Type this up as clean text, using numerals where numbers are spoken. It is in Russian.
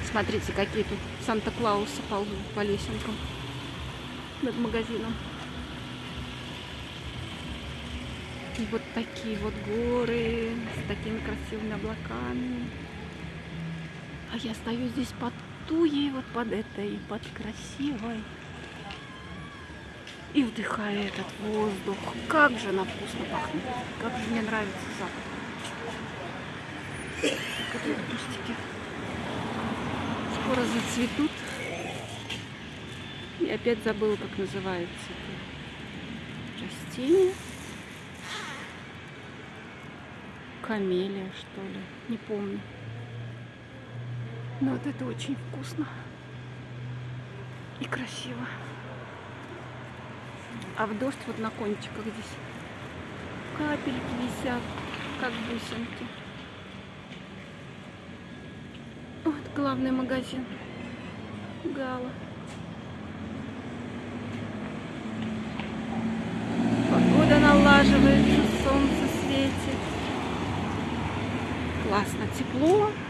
Смотрите, какие тут Санта-Клаусы ползут по лесенкам над магазином. И вот такие вот горы с такими красивыми облаками. А я стою здесь под туей, вот под этой, под красивой. И вдыхаю этот воздух. Как же она вкусно пахнет. Как же мне нравится запах. Какие кустики. Скоро зацветут. И опять забыла, как называется это растение. Камелия, что ли. Не помню. Но вот это очень вкусно. И красиво. А в дождь вот на кончиках здесь капельки висят, как бусинки. Вот главный магазин. Гала. Погода налаживается, солнце светит. Классно, тепло.